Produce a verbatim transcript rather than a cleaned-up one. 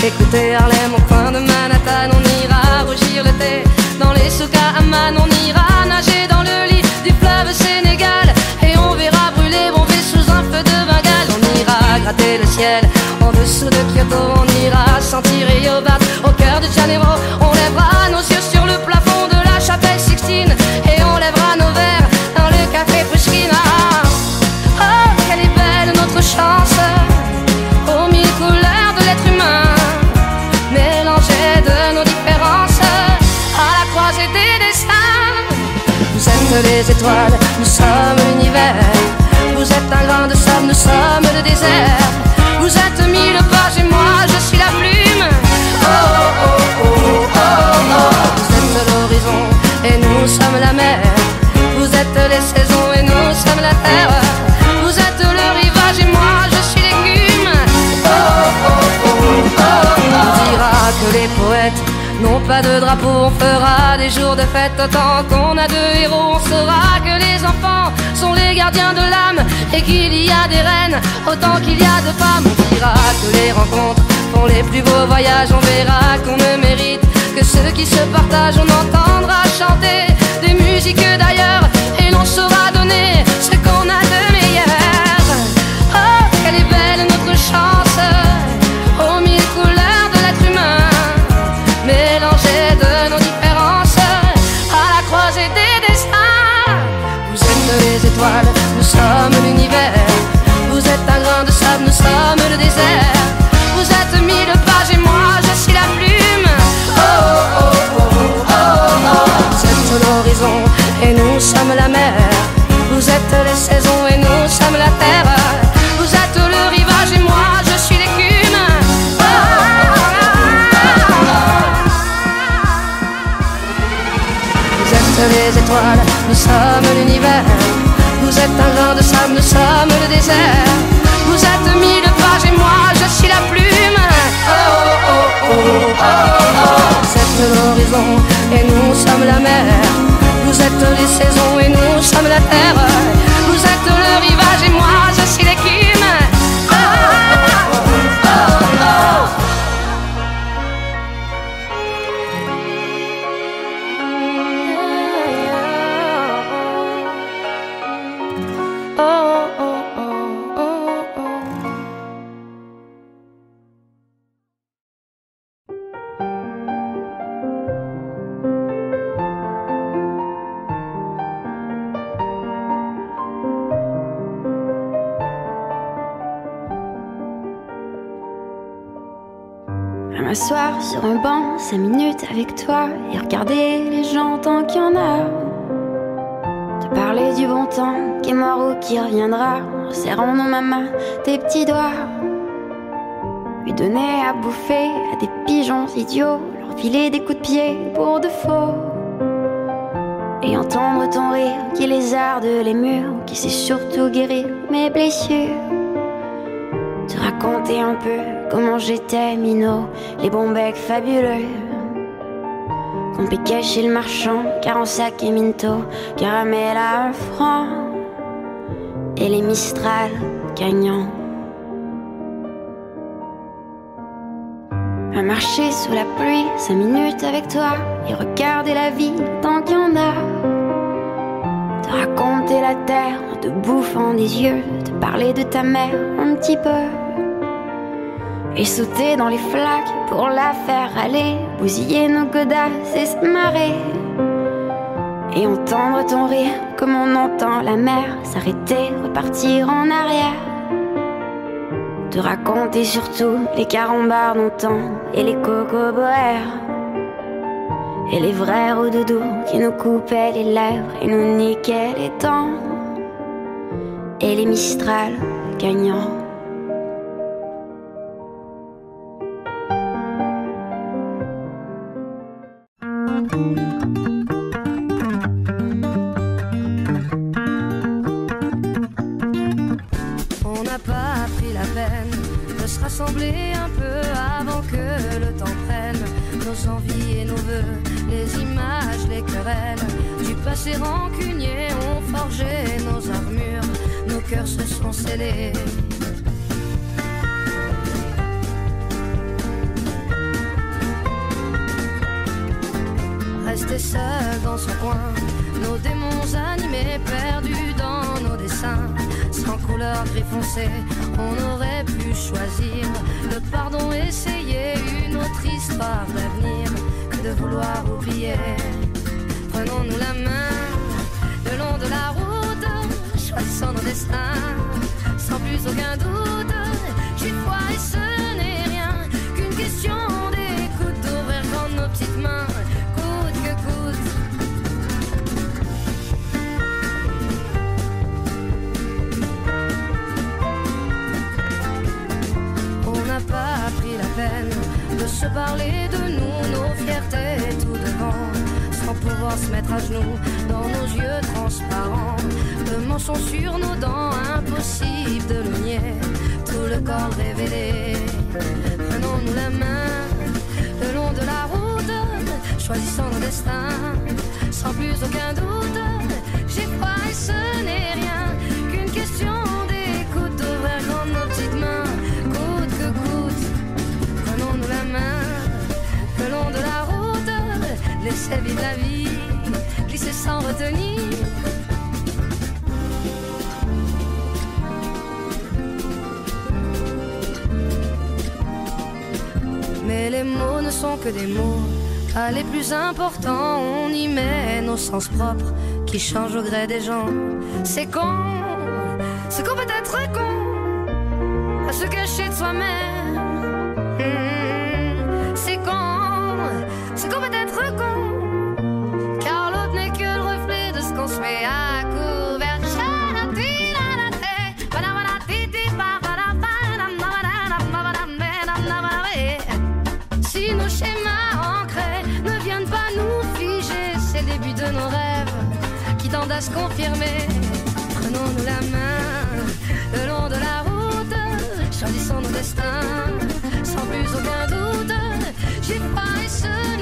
écouter Harlem au coin de Manhattan. On ira rougir le thé dans les souks à Amman. On ira nager dans le lit du fleuve Sénégal, et on verra brûler Bombay sous un feu de Bengale. On ira gratter le ciel en dessous de Kyoto. On ira sentir Rio Bart au cœur de Janeiro. On lèvera nos yeux sur le plafond de la chapelle Sixtine, et on lèvera nos verres dans le café Pushkin. Oh, quelle est belle notre chance, aux mille couleurs de l'être humain, mélangées de nos différences, à la croisée des destins. Vous êtes les étoiles, nous sommes l'univers. Vous êtes un grain de sable, nous sommes le désert. Vous êtes mille pages et moi je suis la plume. Oh oh oh oh oh oh. Vous êtes l'horizon et nous sommes la mer. Vous êtes les saisons et nous sommes la terre. Vous êtes le rivage et moi je suis l'écume. Oh oh oh oh oh. On dira que les poètes n'ont pas de drapeau. On fera des jours de fête autant qu'on a de héros. On saura que les enfants sont les gardiens de l'âme, et qu'il y a des reines autant qu'il y a de femmes. On dira que les rencontres font les plus beaux voyages. On verra qu'on ne mérite que ceux qui se partagent. On entendra chanter des musiques d'ailleurs, et l'on saura donner ce qu'on a de meilleur. Oh, quelle est belle notre chance, aux mille couleurs de l'être humain, mélangées de nos différences, à la croisée des destins. Vous êtes les étoiles, nous sommes l'univers. Vous êtes un grain de sable, nous sommes le désert. Vous êtes mille pages et moi je suis la plume. Oh oh oh oh oh oh. Vous êtes l'horizon et nous sommes la mer. Vous êtes les saisons et nous sommes la terre. Vous êtes le rivage et moi je suis l'écume. Oh oh oh oh. Vous êtes les étoiles, nous sommes l'univers. Vous êtes un grain de sable, nous sommes le désert. Vous êtes mille pages et moi je suis la plume. Oh oh oh oh oh oh. Vous êtes l'horizon et nous sommes la mer. Vous êtes les saisons et nous sommes la terre. Vous êtes le rivage et moi je suis l'écume. Oh oh oh oh oh. M'asseoir sur un banc, cinq minutes avec toi, et regarder les gens tant qu'il y en a. Te parler du bon temps qui est mort ou qui reviendra, en serrant dans ma main tes petits doigts. Lui donner à bouffer à des pigeons idiots, leur filer des coups de pied pour de faux. Et entendre ton rire qui lézarde les murs, qui sait surtout guérir mes blessures. Te raconter un peu comment j'étais minot, les bons becs fabuleux qu'on piquait chez le marchand, car en sac et minto, caramel à un franc, et les Mistral gagnants. À marcher sous la pluie, cinq minutes avec toi, et regarder la vie tant qu'il y en a. Te raconter la terre en te bouffant des yeux, te parler de ta mère un petit peu, et sauter dans les flaques pour la faire aller, bousiller nos godasses et se marrer. Et entendre ton rire comme on entend la mer, s'arrêter, repartir en arrière. Te raconter surtout les carambars d'antan et les cocoboères, et les vrais roudoudous qui nous coupaient les lèvres et nous niquaient les dents, et les Mistral gagnants. On n'a pas pris la peine de se rassembler un peu avant que le temps prenne nos envies et nos vœux, les images, les querelles du passé rancunier ont forgé nos armures, nos cœurs se sont scellés. rester seul dans son coin, nos démons animés, perdus dans nos dessins. Sans couleur gris foncé, on aurait pu choisir le pardon, essayer une autre histoire d'avenir que de vouloir oublier. Prenons-nous la main le long de la route, choisissons nos destins sans plus aucun doute. J'y crois et ce n'est rien qu'une question d'écoute, d'ouvrir grand nos petites mains, coûte que coûte. On n'a pas pris la peine de se parler de nous, nos fiertés tout devant, sans pouvoir se mettre à genoux dans nos yeux transparents. Le mensonge sur nos dents, impossible de le nier, tout le corps révélé. Prenons-nous la main le long de la route, choisissons nos destins sans plus aucun doute. J'y crois et ce n'est rien qu'une question d'écoute, d'ouvrir grand nos petites mains, coûte que coûte. Prenons-nous la main le long de la route, laissez vivre la vie, glisser sans retenir. Mais les mots ne sont que des mots, pas les plus importants. On y met nos sens propres qui changent au gré des gens. C'est con, c'est qu'on peut être con à se cacher de soi-même. Mmh, c'est con, c'est qu'on peut être con, car l'autre n'est que le reflet de ce qu'on se met à couvert. Si nos schémas ancrés ne viennent pas nous figer, c'est le début de nos rêves qui tendent à se confirmer. Prenons-nous la main le long de la route, choisissons nos destins sans plus aucun doute. J'y crois et ce